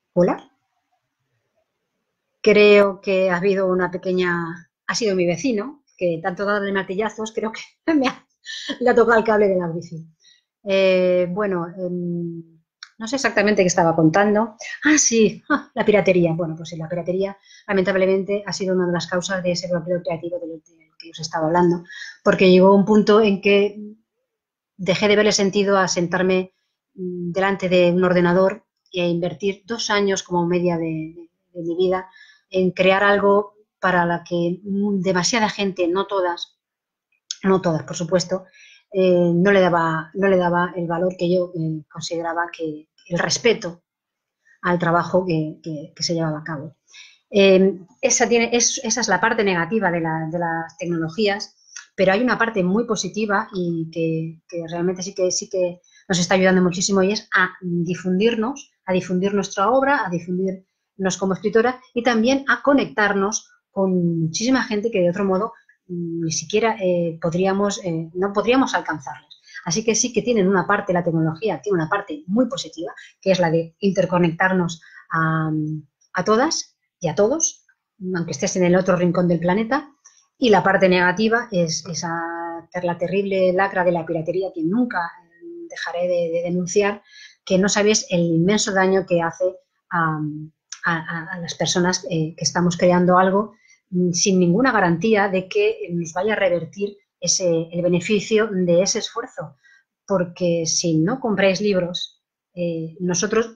Hola, creo que ha habido una pequeña, ha sido mi vecino, que tanto darle martillazos, creo que le ha tocado el cable de la wifi. Bueno, no sé exactamente qué estaba contando. Ah, sí, la piratería. Bueno, pues sí, la piratería lamentablemente ha sido una de las causas de ese bloqueo creativo del que os estaba hablando, porque llegó un punto en que dejé de verle sentido a sentarme delante de un ordenador e invertir 2 años como media de mi vida en crear algo para la que demasiada gente, no todas por supuesto, no le daba el valor que yo consideraba que el respeto al trabajo que se llevaba a cabo. Esa es la parte negativa de las tecnologías, pero hay una parte muy positiva y que realmente sí que nos está ayudando muchísimo y es a difundir nuestra obra, a difundirnos como escritora y también a conectarnos con muchísima gente que de otro modo ni siquiera no podríamos alcanzarles. Así que sí que tienen una parte, la tecnología tiene una parte muy positiva, que es la de interconectarnos a, a todas y a todos, aunque estés en el otro rincón del planeta. Y la parte negativa es la terrible lacra de la piratería que nunca dejaré de denunciar, que no sabéis el inmenso daño que hace a, a las personas que estamos creando algo sin ninguna garantía de que nos vaya a revertir el beneficio de ese esfuerzo. Porque si no compráis libros, nosotros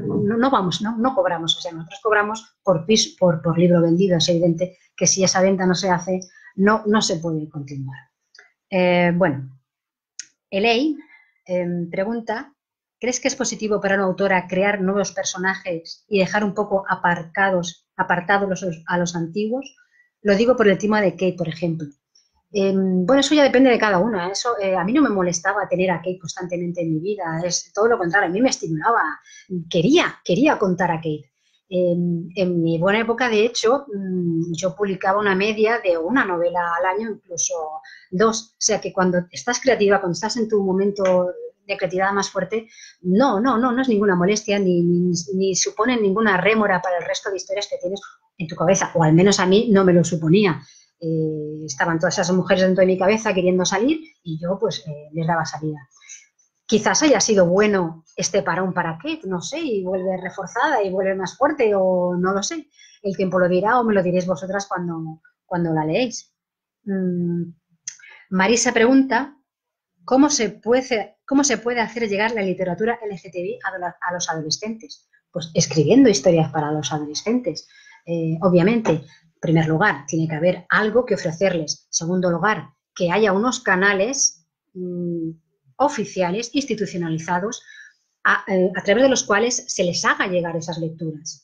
no cobramos, o sea, nosotros cobramos por libro vendido. Es evidente que si esa venta no se hace, no se puede continuar. Bueno, Elaine pregunta, ¿crees que es positivo para una autora crear nuevos personajes y dejar un poco apartados a los antiguos? Lo digo por el tema de Kate, por ejemplo. Bueno, eso ya depende de cada una. Eso, a mí no me molestaba tener a Kate constantemente en mi vida. Es todo lo contrario, a mí me estimulaba. Quería contar a Kate. En mi buena época, de hecho, yo publicaba una media de una novela al año, incluso dos. O sea que cuando estás creativa, cuando estás en tu momento de creatividad más fuerte, no es ninguna molestia ni supone ninguna rémora para el resto de historias que tienes en tu cabeza, o al menos a mí no me lo suponía. Estaban todas esas mujeres dentro de mi cabeza queriendo salir y yo pues les daba salida. Quizás haya sido bueno este parón para Kate, no sé, y vuelve reforzada y vuelve más fuerte o no lo sé. El tiempo lo dirá o me lo diréis vosotras cuando la leéis. Mm, Marisa pregunta, ¿cómo se puede hacer llegar la literatura LGTBI a los adolescentes? Pues escribiendo historias para los adolescentes. Obviamente, en primer lugar, tiene que haber algo que ofrecerles. En segundo lugar, que haya unos canales oficiales, institucionalizados, a través de los cuales se les haga llegar esas lecturas.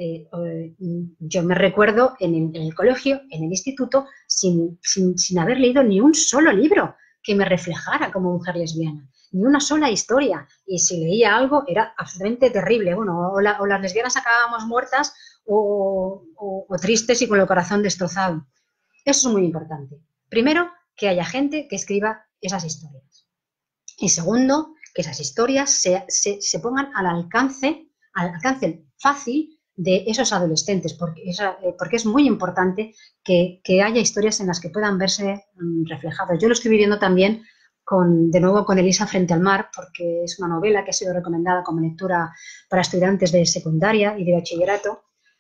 Yo me recuerdo en el colegio, en el instituto, sin haber leído ni un solo libro que me reflejara como mujer lesbiana, ni una sola historia. Y si leía algo era absolutamente terrible. Bueno, o las lesbianas acabábamos muertas o tristes y con el corazón destrozado. Eso es muy importante. Primero, que haya gente que escriba esas historias. Y segundo, que esas historias se pongan al alcance fácil de esos adolescentes, porque es muy importante que haya historias en las que puedan verse reflejados. Yo lo estoy viviendo también de nuevo con Elisa frente al mar, porque es una novela que ha sido recomendada como lectura para estudiantes de secundaria y de bachillerato,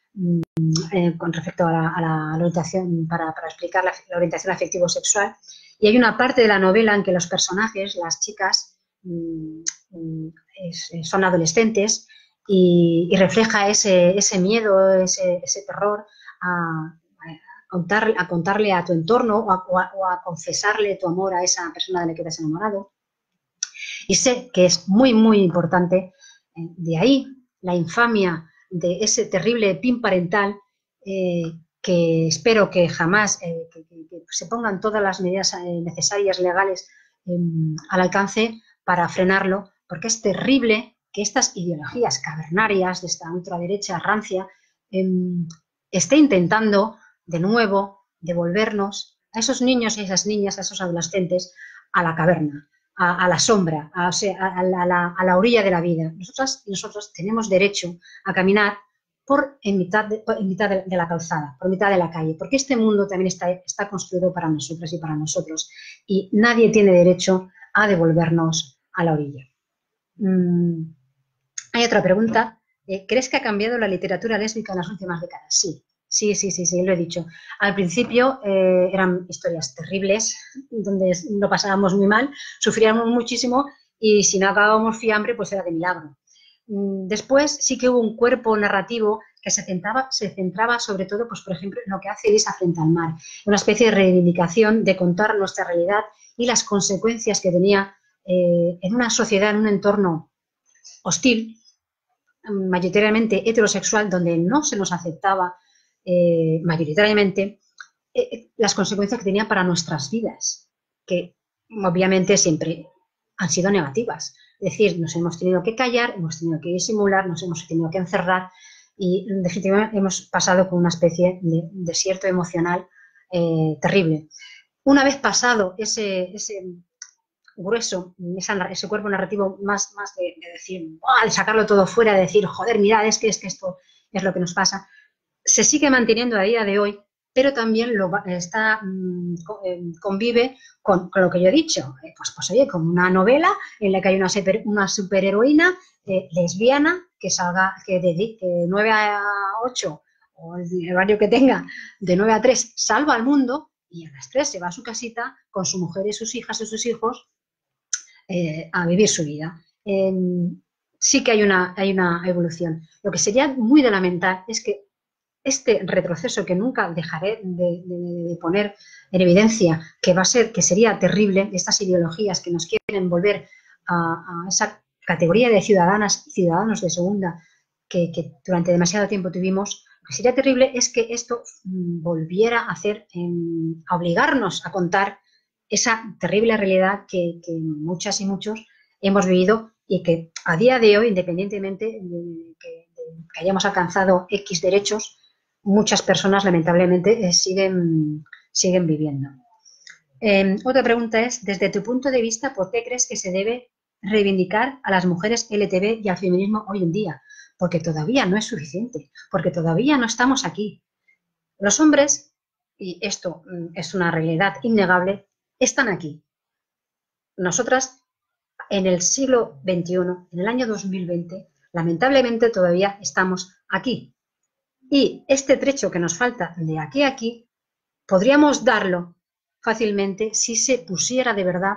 con respecto a la orientación, para explicar la orientación afectivo-sexual. Y hay una parte de la novela en que los personajes, las chicas, mm, mm, son adolescentes y refleja ese miedo, ese terror a contarle a tu entorno o a confesarle tu amor a esa persona de la que te has enamorado. Y sé que es muy, muy importante, de ahí la infamia de ese terrible PIN parental, que espero que jamás que se pongan todas las medidas necesarias, legales, al alcance para frenarlo, porque es terrible que estas ideologías cavernarias de esta ultraderecha rancia eh, esté intentando de nuevo devolvernos a esos niños y a esas niñas, a esos adolescentes, a la caverna. a la sombra, o sea, a la orilla de la vida. Nosotras y nosotros tenemos derecho a caminar en mitad de la calzada, por mitad de la calle, porque este mundo también está construido para nosotras y para nosotros, y nadie tiene derecho a devolvernos a la orilla. Hay otra pregunta. ¿Crees que ha cambiado la literatura lésbica en las últimas décadas? Sí. Sí, lo he dicho. Al principio eran historias terribles, donde lo pasábamos muy mal, sufríamos muchísimo y si no acabábamos fiambre, pues era de milagro. Después sí que hubo un cuerpo narrativo que se centraba sobre todo, pues, por ejemplo, en lo que hace Elisa frente al mar, una especie de reivindicación de contar nuestra realidad y las consecuencias que tenía en una sociedad, en un entorno hostil, mayoritariamente heterosexual, donde no se nos aceptaba mayoritariamente las consecuencias que tenía para nuestras vidas, que obviamente siempre han sido negativas. Es decir, nos hemos tenido que callar, hemos tenido que disimular, nos hemos tenido que encerrar y definitivamente hemos pasado por una especie de desierto emocional terrible. Una vez pasado ese grueso, ese cuerpo narrativo más de decir, de sacarlo todo fuera, de decir, joder, mirad, es que esto es lo que nos pasa, se sigue manteniendo a día de hoy, pero también convive con lo que yo he dicho, pues oye, como una novela en la que hay una superheroína lesbiana que salga, que de 9 a 8, o el horario que tenga, de 9 a 3, salva al mundo y a las 3 se va a su casita con su mujer y sus hijas y sus hijos a vivir su vida. Sí que hay una evolución. Lo que sería muy de lamentar es que este retroceso, que nunca dejaré de poner en evidencia, que sería terrible, estas ideologías que nos quieren volver a esa categoría de ciudadanas y ciudadanos de segunda que durante demasiado tiempo tuvimos, lo que sería terrible es que esto volviera a a obligarnos a contar esa terrible realidad que muchas y muchos hemos vivido y que a día de hoy, independientemente de que hayamos alcanzado X derechos, muchas personas lamentablemente siguen viviendo. Otra pregunta es, desde tu punto de vista, ¿por qué crees que se debe reivindicar a las mujeres LGTB y al feminismo hoy en día? Porque todavía no es suficiente, porque todavía no estamos aquí. Los hombres, y esto es una realidad innegable, están aquí. Nosotras, en el siglo XXI, en el año 2020, lamentablemente todavía estamos aquí. Y este trecho que nos falta de aquí a aquí, podríamos darlo fácilmente si se pusiera de verdad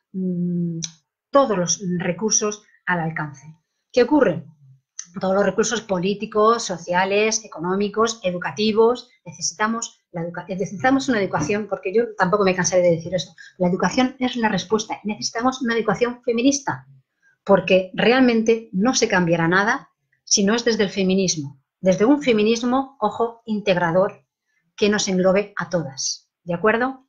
todos los recursos al alcance. ¿Qué ocurre? Todos los recursos políticos, sociales, económicos, educativos. Necesitamos una educación, porque yo tampoco me cansaré de decir eso. La educación es la respuesta. Necesitamos una educación feminista, porque realmente no se cambiará nada si no es desde el feminismo. Desde un feminismo, ojo, integrador, que nos englobe a todas. ¿De acuerdo?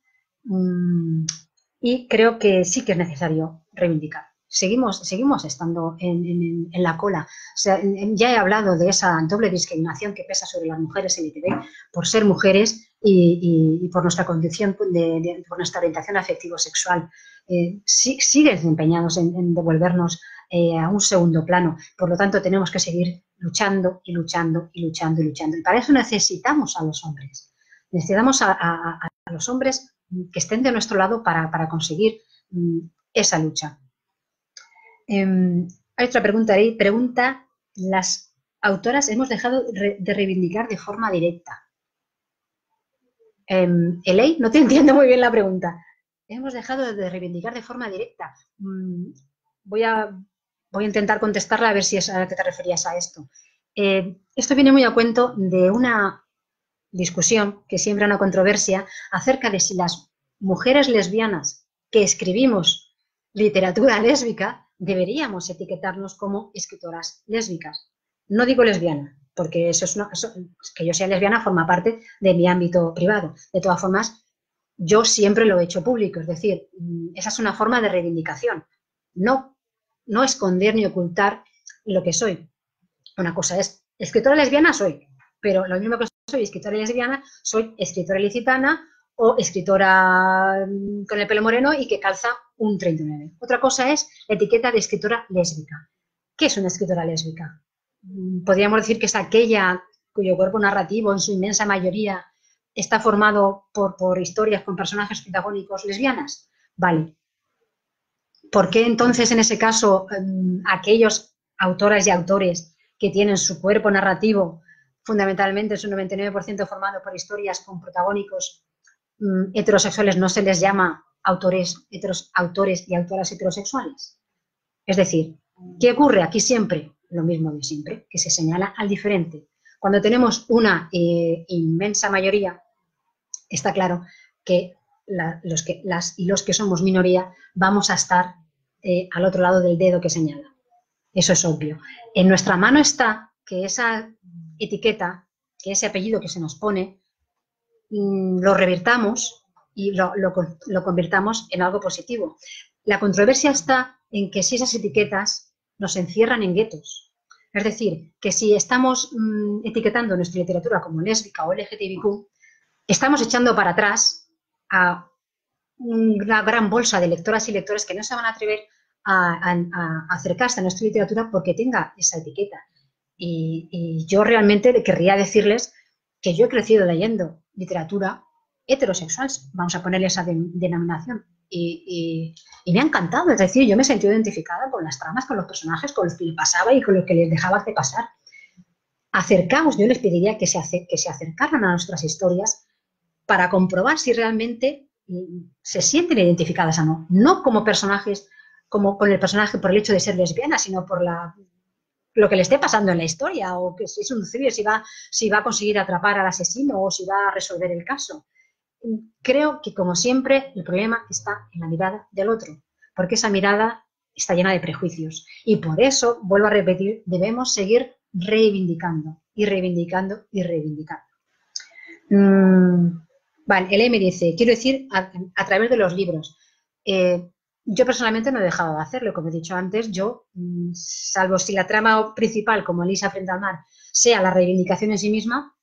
Y creo que sí que es necesario reivindicar. Seguimos estando en la cola. O sea, ya he hablado de esa doble discriminación que pesa sobre las mujeres LGTB por ser mujeres y por nuestra condición, por nuestra orientación afectivo-sexual. Siguen empeñados en devolvernos a un segundo plano. Por lo tanto, tenemos que seguir luchando y luchando y luchando y luchando. Y para eso necesitamos a los hombres. Necesitamos a los hombres que estén de nuestro lado para conseguir esa lucha. Hay otra pregunta ahí. Pregunta, ¿las autoras hemos dejado de reivindicar de forma directa? Eley, no te entiendo muy bien la pregunta. Hemos dejado de reivindicar de forma directa. Voy a intentar contestarla a ver si es a la que te referías a esto. Esto viene muy a cuento de una discusión que siembra una controversia acerca de si las mujeres lesbianas que escribimos literatura lésbica deberíamos etiquetarnos como escritoras lésbicas. No digo lesbiana, porque que yo sea lesbiana forma parte de mi ámbito privado. De todas formas, yo siempre lo he hecho público, es decir, esa es una forma de reivindicación. No esconder ni ocultar lo que soy. Una cosa es, escritora lesbiana soy, pero lo mismo que soy escritora lesbiana, soy escritora ilicitana o escritora con el pelo moreno y que calza un 39. Otra cosa es la etiqueta de escritora lésbica. ¿Qué es una escritora lésbica? Podríamos decir que es aquella cuyo cuerpo narrativo en su inmensa mayoría está formado por historias con personajes protagónicos lesbianas. Vale. ¿Por qué entonces en ese caso aquellos autoras y autores que tienen su cuerpo narrativo fundamentalmente es un 99% formado por historias con protagónicos heterosexuales no se les llama autores y autoras heterosexuales? Es decir, ¿qué ocurre aquí siempre? Lo mismo de siempre, que se señala al diferente. Cuando tenemos una inmensa mayoría, está claro que los que somos minoría vamos a estar al otro lado del dedo que señala. Eso es obvio. En nuestra mano está que esa etiqueta, que ese apellido que se nos pone, lo revirtamos y lo convirtamos en algo positivo. La controversia está en que si esas etiquetas nos encierran en guetos. Es decir, que si estamos etiquetando nuestra literatura como lésbica o LGTBIQ, estamos echando para atrás a una gran bolsa de lectoras y lectores que no se van a atrever a acercarse a nuestra literatura porque tenga esa etiqueta. Y yo realmente querría decirles que yo he crecido leyendo literatura heterosexual, vamos a ponerle esa denominación, y me ha encantado, es decir, yo me he sentido identificada con las tramas, con los personajes, con lo que les pasaba y con lo que les dejaba de pasar. Acercaos, yo les pediría que se acercaran a nuestras historias para comprobar si realmente se sienten identificadas o no. No como personajes, como con el personaje por el hecho de ser lesbiana, sino por lo que le esté pasando en la historia, o que si es un thriller, si va a conseguir atrapar al asesino o si va a resolver el caso. Creo que, como siempre, el problema está en la mirada del otro, porque esa mirada está llena de prejuicios. Y por eso, vuelvo a repetir, debemos seguir reivindicando y reivindicando y reivindicando. Vale, el M dice, quiero decir, a través de los libros. Yo personalmente no he dejado de hacerlo, como he dicho antes, yo, salvo si la trama principal, como Elisa frente al mar, sea la reivindicación en sí misma,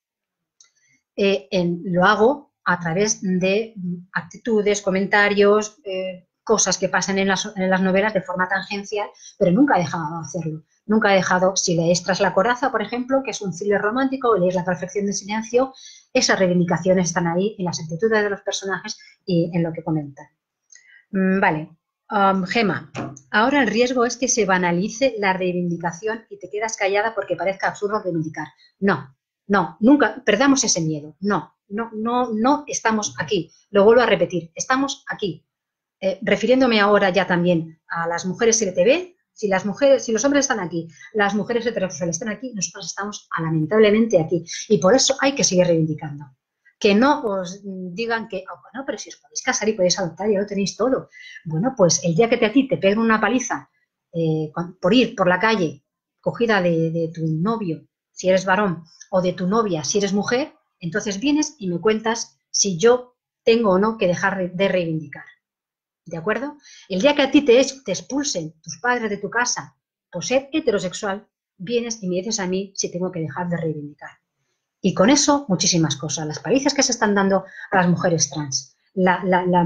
lo hago a través de actitudes, comentarios, cosas que pasan en las novelas de forma tangencial, pero nunca he dejado de hacerlo. Nunca he dejado, si leéis Tras la coraza, por ejemplo, que es un thriller romántico, o leéis La perfección del silencio, esas reivindicaciones están ahí en las actitudes de los personajes y en lo que comentan. Vale. Gema, ahora el riesgo es que se banalice la reivindicación y te quedas callada porque parezca absurdo reivindicar. No, nunca, perdamos ese miedo. No estamos aquí. Lo vuelvo a repetir, estamos aquí. Refiriéndome ahora ya también a las mujeres LGTB, si los hombres están aquí, las mujeres heterosexuales están aquí, nosotros estamos lamentablemente aquí. Y por eso hay que seguir reivindicando. Que no os digan que, oh, bueno, pero si os podéis casar y podéis adoptar, ya lo tenéis todo. Bueno, pues el día que a ti te peguen una paliza por ir por la calle cogida de tu novio, si eres varón, o de tu novia, si eres mujer, entonces vienes y me cuentas si yo tengo o no que dejar de reivindicar. ¿De acuerdo? El día que a ti te expulsen tus padres de tu casa por ser heterosexual, vienes y me dices a mí si tengo que dejar de reivindicar. Y con eso, muchísimas cosas. Las palizas que se están dando a las mujeres trans, la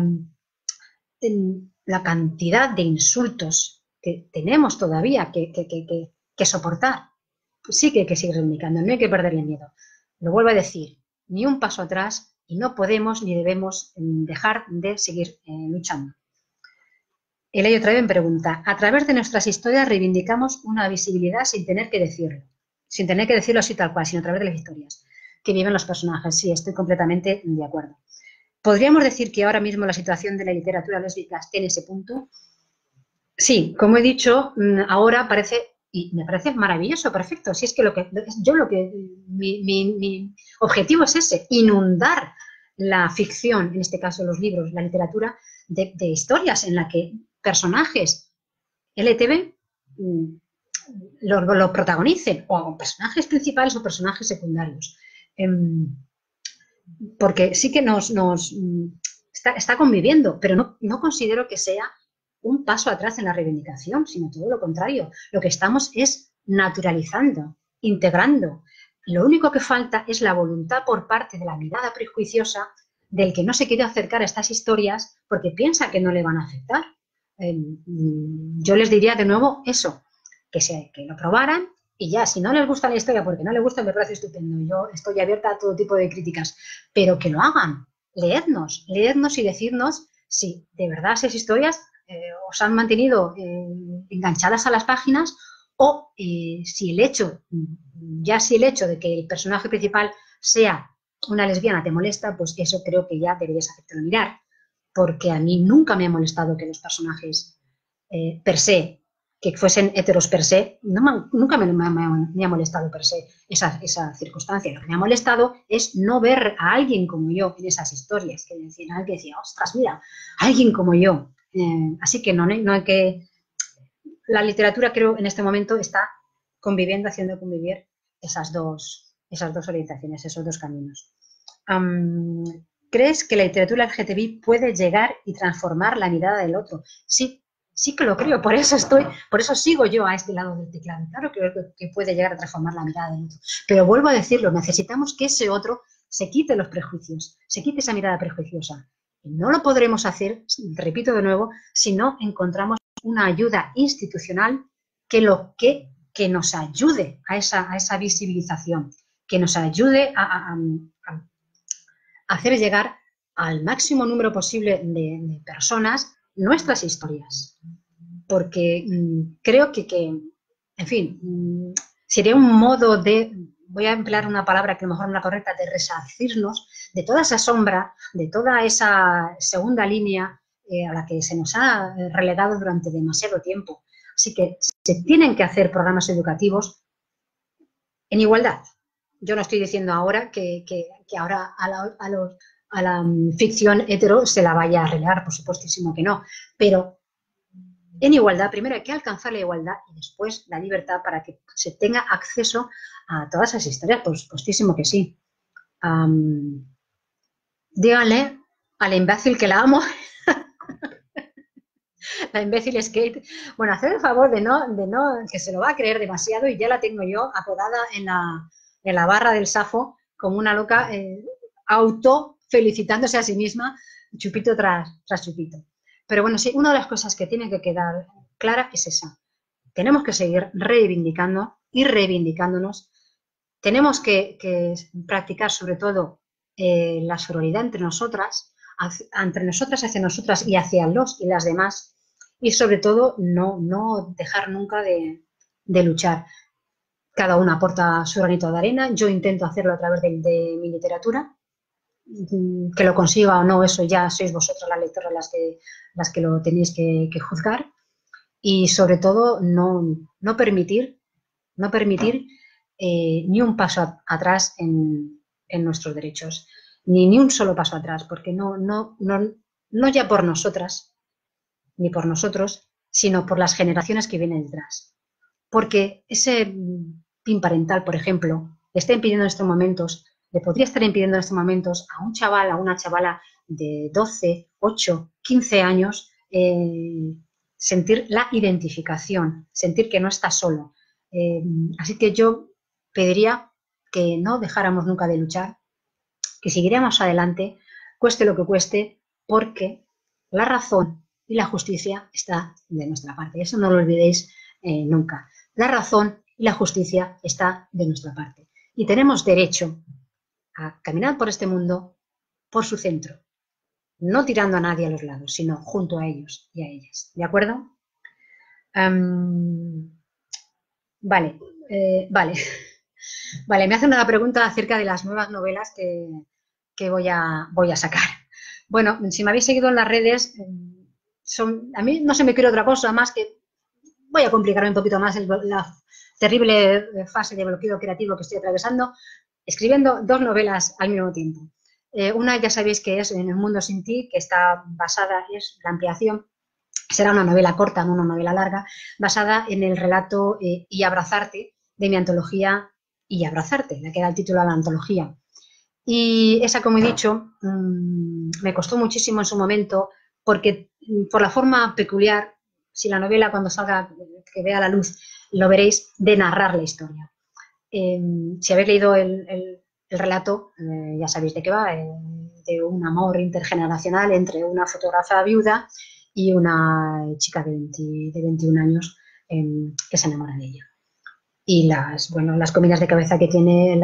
cantidad de insultos que tenemos todavía que soportar, pues sí que hay que seguir reivindicando, no hay que perderle miedo. Lo vuelvo a decir, ni un paso atrás y no podemos ni debemos dejar de seguir luchando. Elayo otra vez me pregunta, a través de nuestras historias reivindicamos una visibilidad sin tener que decirlo así tal cual, sino a través de las historias que viven los personajes. Sí, estoy completamente de acuerdo. ¿Podríamos decir que ahora mismo la situación de la literatura lésbica está en ese punto? Sí, como he dicho, ahora parece, y me parece maravilloso, perfecto. Si es que mi objetivo es ese, inundar la ficción, en este caso los libros, la literatura, de historias en las que personajes LGTB lo protagonicen, o personajes principales o personajes secundarios. Porque sí que está conviviendo, pero no considero que sea un paso atrás en la reivindicación, sino todo lo contrario. Lo que estamos es naturalizando, integrando. Lo único que falta es la voluntad por parte de la mirada prejuiciosa del que no se quiere acercar a estas historias porque piensa que no le van a afectar. yo les diría de nuevo eso, que lo probaran y ya, si no les gusta la historia porque no les gusta, me parece estupendo. Yo estoy abierta a todo tipo de críticas, pero que lo hagan, leednos y decirnos si de verdad esas historias os han mantenido enganchadas a las páginas o si el hecho, si el hecho de que el personaje principal sea una lesbiana te molesta, pues eso creo que ya deberías hacértelo mirar, porque a mí nunca me ha molestado que los personajes per se, que fuesen heteros per se, nunca me ha molestado per se esa circunstancia. Lo que me ha molestado es no ver a alguien como yo en esas historias, que decía, ostras, mira, alguien como yo. Así que no hay que... La literatura creo en este momento está conviviendo, haciendo convivir esas dos orientaciones, esos dos caminos. ¿Crees que la literatura LGTBI puede llegar y transformar la mirada del otro? Sí, sí que lo creo, por eso sigo yo a este lado del teclado. Claro que puede llegar a transformar la mirada del otro. Pero vuelvo a decirlo, necesitamos que ese otro se quite los prejuicios, se quite esa mirada prejuiciosa. Y no lo podremos hacer, repito de nuevo, si no encontramos una ayuda institucional que nos ayude a esa visibilización, que nos ayude a hacer llegar al máximo número posible de personas nuestras historias. Porque creo que, en fin, sería un modo de, voy a emplear una palabra que a lo mejor no es la correcta, de resarcirnos de toda esa sombra, de toda esa segunda línea a la que se nos ha relegado durante demasiado tiempo. Así que se tienen que hacer programas educativos en igualdad. Yo no estoy diciendo ahora que ahora a la ficción hetero se la vaya a relegar, por supuestísimo que no, pero en igualdad, primero hay que alcanzar la igualdad y después la libertad para que se tenga acceso a todas esas historias, por supuestísimo que sí. Díganle a la imbécil que la amo, la imbécil es Kate. Bueno, haced el favor de no, que se lo va a creer demasiado y ya la tengo yo apodada en la barra del Safo como una loca auto felicitándose a sí misma, chupito tras chupito. Pero bueno, sí, una de las cosas que tiene que quedar clara es esa. Tenemos que seguir reivindicando y reivindicándonos. Tenemos que practicar sobre todo la sororidad entre nosotras hacia nosotras y hacia los y las demás. Y sobre todo no dejar nunca de luchar. Cada una aporta su granito de arena. Yo intento hacerlo a través de mi literatura. Que lo consiga o no, eso ya sois vosotras las lectoras las que lo tenéis que juzgar. Y sobre todo no permitir ni un paso atrás en nuestros derechos, ni un solo paso atrás, porque no ya por nosotras ni por nosotros, sino por las generaciones que vienen detrás. Porque ese PIN parental, por ejemplo, le está impidiendo en estos momentos, le podría estar impidiendo en estos momentos a un chaval, a una chavala de 12, 8, 15 años sentir la identificación, sentir que no está solo. Así que yo pediría que no dejáramos nunca de luchar, que siguiéramos adelante, cueste lo que cueste, porque la razón y la justicia está de nuestra parte. Eso no lo olvidéis nunca. La razón y la justicia está de nuestra parte. Y tenemos derecho a caminar por este mundo por su centro, no tirando a nadie a los lados, sino junto a ellos y a ellas. ¿De acuerdo? Vale, vale. Vale, me hacen una pregunta acerca de las nuevas novelas que voy a sacar. Bueno, si me habéis seguido en las redes, a mí no se me quiere otra cosa más que voy a complicarme un poquito más la terrible fase de bloqueo creativo que estoy atravesando, escribiendo dos novelas al mismo tiempo. Una ya sabéis que es En el mundo sin ti, que está basada, es la ampliación, será una novela corta, no una novela larga, basada en el relato Y abrazarte de mi antología Y abrazarte, la que da el título a la antología. Y esa, como he dicho, me costó muchísimo en su momento porque por la forma peculiar, si la novela cuando salga, que vea la luz, lo veréis, de narrar la historia. Si habéis leído el relato, ya sabéis de qué va, de un amor intergeneracional entre una fotógrafa viuda y una chica de 21 años que se enamora de ella. Y las comidas de cabeza que tiene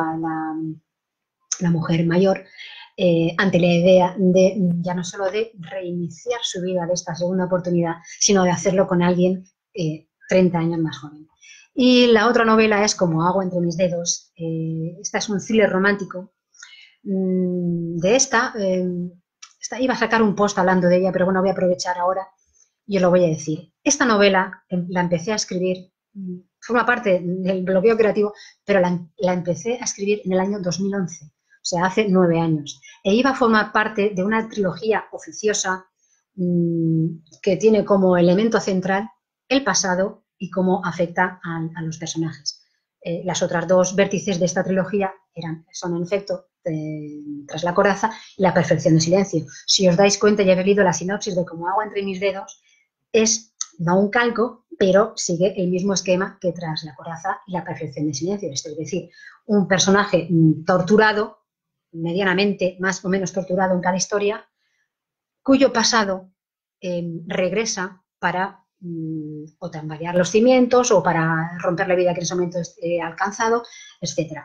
la mujer mayor ante la idea de ya no solo de reiniciar su vida de esta segunda oportunidad, sino de hacerlo con alguien 30 años más joven. Y la otra novela es Como agua entre mis dedos. Esta es un thriller romántico. De esta iba a sacar un post hablando de ella, pero bueno, voy a aprovechar ahora y os lo voy a decir. Esta novela la empecé a escribir, forma parte del bloqueo creativo, pero la empecé a escribir en el año 2011, o sea, hace 9 años. E iba a formar parte de una trilogía oficiosa que tiene como elemento central el pasado y cómo afecta a los personajes. Las otras dos vértices de esta trilogía son en efecto Tras la coraza y La perfección del silencio. Si os dais cuenta, ya habéis leído la sinopsis de Como agua entre mis dedos, es no un calco, pero sigue el mismo esquema que Tras la coraza y La perfección del silencio. Esto es decir, un personaje torturado, medianamente más o menos torturado en cada historia, cuyo pasado regresa para o tambalear los cimientos o para romper la vida que en ese momento ha alcanzado, etc.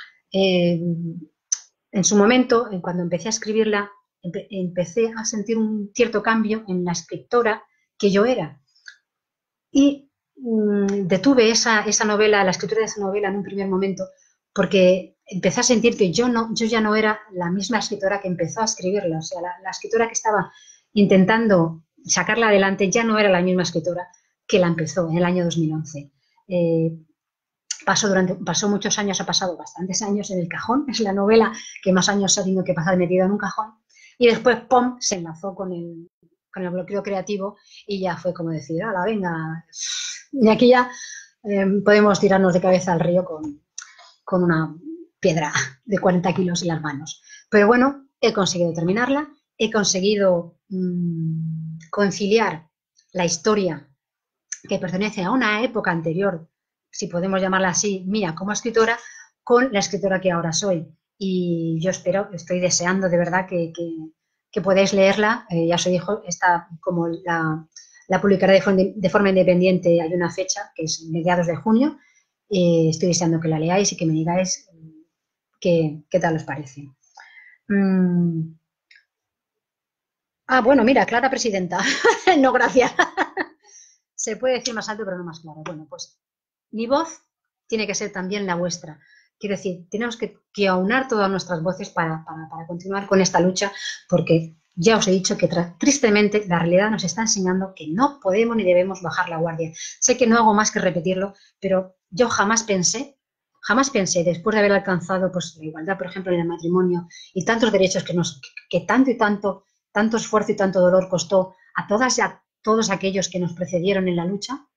En su momento, cuando empecé a escribirla, empecé a sentir un cierto cambio en la escritora que yo era. Y detuve esa novela, la escritura de esa novela en un primer momento, porque empecé a sentir que yo ya no era la misma escritora que empezó a escribirla. O sea, la escritora que estaba intentando sacarla adelante ya no era la misma escritora que la empezó en el año 2011. Pasó muchos años, ha pasado bastantes años en el cajón, es la novela que más años ha tenido que pasar metida en un cajón, y después, ¡pum!, se enlazó con el bloqueo creativo y ya fue como decir, ¡hala, venga! Y aquí ya podemos tirarnos de cabeza al río con una piedra de 40 kilos en las manos. Pero bueno, he conseguido terminarla, he conseguido conciliar la historia que pertenece a una época anterior, si podemos llamarla así, mía como escritora, con la escritora que ahora soy. Y yo estoy deseando de verdad que podáis leerla. Ya os dijo, está como la publicaré de forma independiente, hay una fecha, que es mediados de junio. Estoy deseando que la leáis y que me digáis qué tal os parece. Bueno, mira, Clara Presidenta. No, gracias. Se puede decir más alto, pero no más claro. Bueno, pues mi voz tiene que ser también la vuestra. Quiero decir, tenemos que aunar todas nuestras voces para continuar con esta lucha, porque ya os he dicho que tristemente la realidad nos está enseñando que no podemos ni debemos bajar la guardia. Sé que no hago más que repetirlo, pero yo jamás pensé, después de haber alcanzado pues, la igualdad, por ejemplo, en el matrimonio y tantos derechos que tanto y tanto esfuerzo y tanto dolor costó a todas y a todos aquellos que nos precedieron en la lucha,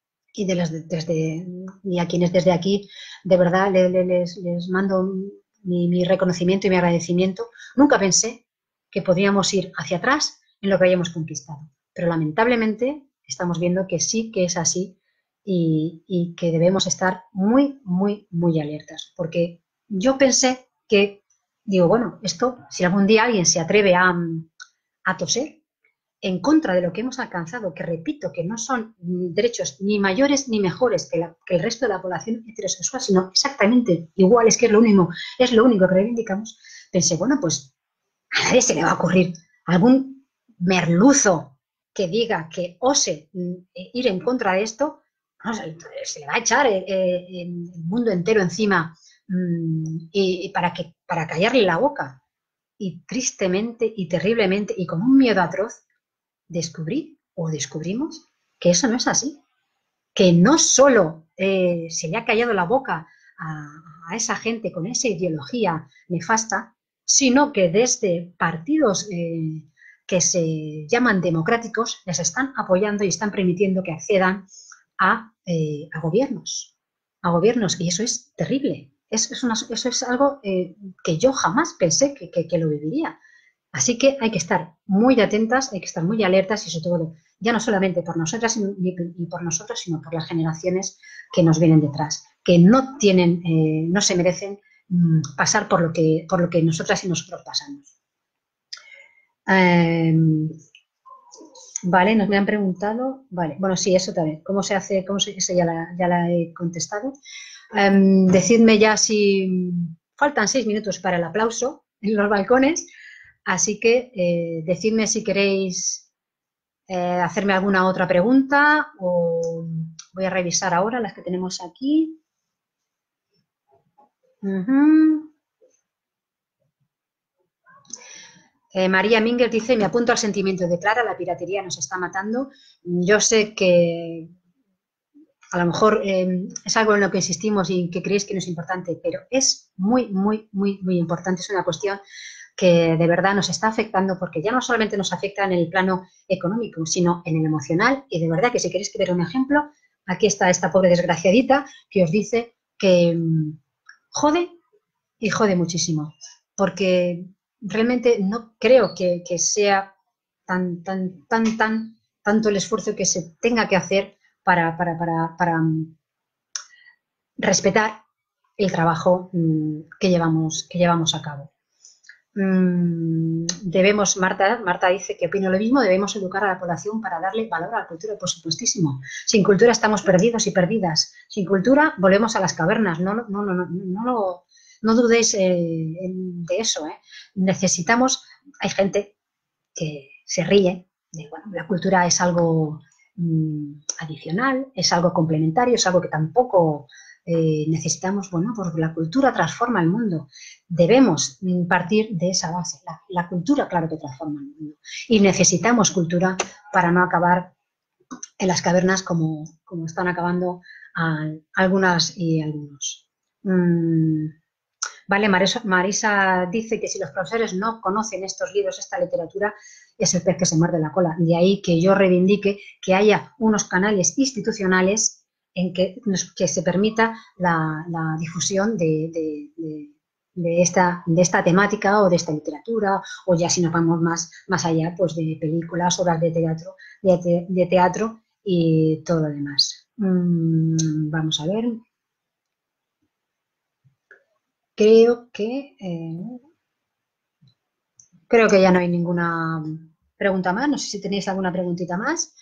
y a quienes desde aquí de verdad les mando mi reconocimiento y mi agradecimiento. Nunca pensé que podríamos ir hacia atrás en lo que hayamos conquistado, pero lamentablemente estamos viendo que sí que es así y que debemos estar muy, muy, muy alertas, porque yo pensé que, digo, bueno, esto, si algún día alguien se atreve a toser en contra de lo que hemos alcanzado, que repito, que no son derechos ni mayores ni mejores que el resto de la población heterosexual, sino exactamente iguales, que es lo único que reivindicamos, pensé, bueno, pues a nadie se le va a ocurrir algún merluzo que diga que ose ir en contra de esto, no, se le va a echar el mundo entero encima y para callarle la boca. Y tristemente y terriblemente y con un miedo atroz, descubrimos que eso no es así, que no solo se le ha callado la boca a esa gente con esa ideología nefasta, sino que desde partidos que se llaman democráticos les están apoyando y están permitiendo que accedan a gobiernos, y eso es terrible. Eso es algo que yo jamás pensé que lo viviría. Así que hay que estar muy atentas, hay que estar muy alertas y sobre todo, ya no solamente por nosotras ni por nosotros, sino por las generaciones que nos vienen detrás, que no se merecen pasar por lo que nosotras y nosotros pasamos. Vale, nos me han preguntado, vale, bueno, sí, eso también, ¿cómo se hace? Eso ya la he contestado. Decidme ya si faltan 6 minutos para el aplauso en los balcones, así que decidme si queréis hacerme alguna otra pregunta o voy a revisar ahora las que tenemos aquí. Ujú. María Minger dice, me apunto al sentimiento de Clara, la piratería nos está matando. Yo sé que a lo mejor es algo en lo que insistimos y que creéis que no es importante, pero es muy, muy, muy, muy importante. Es una cuestión que de verdad nos está afectando porque ya no solamente nos afecta en el plano económico, sino en el emocional. Y de verdad que si queréis que ver un ejemplo, aquí está esta pobre desgraciadita que os dice que jode y jode muchísimo, porque realmente no creo que sea tanto el esfuerzo que se tenga que hacer para respetar el trabajo que llevamos a cabo. Marta dice que opino lo mismo, debemos educar a la población para darle valor a la cultura, por supuestísimo. Sin cultura estamos perdidos y perdidas. Sin cultura volvemos a las cavernas. No dudéis de eso. Necesitamos, hay gente que se ríe de, bueno, la cultura es algo adicional, es algo complementario, es algo que tampoco necesitamos, bueno, porque la cultura transforma el mundo. Debemos partir de esa base. La cultura, claro que transforma el mundo. Y necesitamos cultura para no acabar en las cavernas como están acabando algunas y algunos. Vale, Marisa dice que si los profesores no conocen estos libros, esta literatura, es el pez que se muerde la cola. De ahí que yo reivindique que haya unos canales institucionales en que se permita la difusión de esta temática o de esta literatura, o ya si nos vamos más allá, pues de películas, obras de teatro y todo lo demás. Vamos a ver. Creo que ya no hay ninguna pregunta más. No sé si tenéis alguna preguntita más.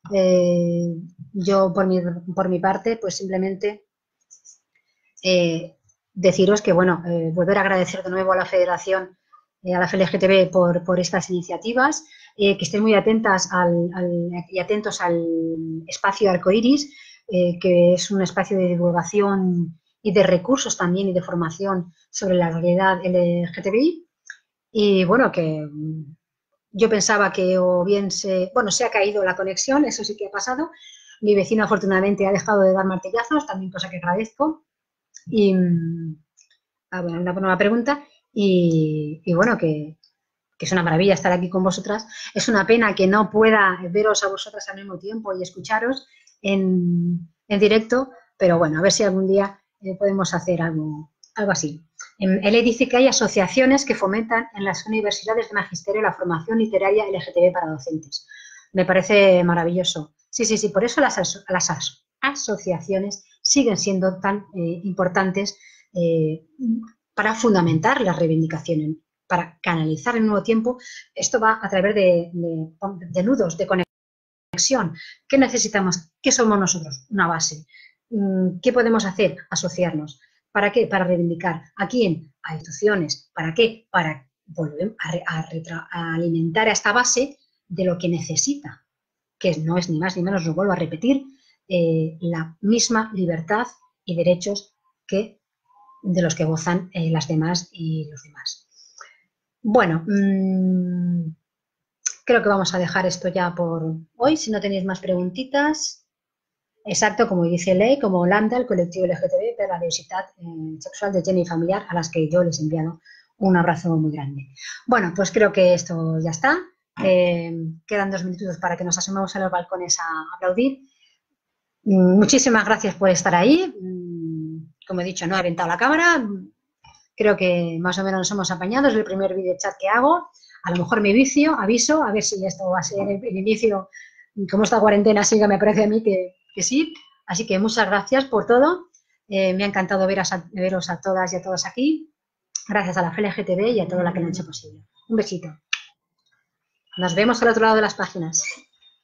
Yo, por mi parte, pues simplemente eh, deciros que, bueno, volver a agradecer de nuevo a la Federación, a la FLGTB por estas iniciativas, que estén muy atentas y atentos al espacio Arcoiris, que es un espacio de divulgación y de recursos también y de formación sobre la realidad LGTBI. Y bueno, que yo pensaba que o bien se ha caído la conexión, eso sí que ha pasado. Mi vecino afortunadamente ha dejado de dar martillazos, también cosa que agradezco. Y, bueno, una nueva pregunta. Y bueno, que es una maravilla estar aquí con vosotras. Es una pena que no pueda veros a vosotras al mismo tiempo y escucharos en directo, pero bueno, a ver si algún día podemos hacer algo así. Él dice que hay asociaciones que fomentan en las universidades de magisterio la formación literaria LGTB para docentes. Me parece maravilloso. Sí, por eso las asociaciones siguen siendo tan importantes eh, para fundamentar las reivindicaciones, para canalizar al mismo tiempo. Esto va a través de nudos, de conexión. ¿Qué necesitamos? ¿Qué somos nosotros? Una base. ¿Qué podemos hacer? Asociarnos. ¿Para qué? Para reivindicar. ¿A quién? A instituciones. ¿Para qué? Para volver a alimentar a esta base de lo que necesita, que no es ni más ni menos, lo vuelvo a repetir, la misma libertad y derechos que de los que gozan las demás y los demás. Bueno, creo que vamos a dejar esto ya por hoy. Si no tenéis más preguntitas, exacto, como dice Ley, como Lambda, el colectivo LGTB, para la diversidad sexual de género y familiar, a las que yo les he enviado un abrazo muy grande. Bueno, pues creo que esto ya está. Quedan 2 minutos para que nos asomemos a los balcones a aplaudir. Muchísimas gracias por estar ahí. Como he dicho, no he aventado la cámara. Creo que más o menos nos hemos apañado. Es el primer video chat que hago. A lo mejor me aviso, a ver si esto va a ser el inicio. Como esta cuarentena siga, me parece a mí que sí. Así que muchas gracias por todo. Me ha encantado veros a todas y a todos aquí. Gracias a la FLGTB y a toda la que lo han hecho posible. Un besito. Nos vemos al otro lado de las páginas.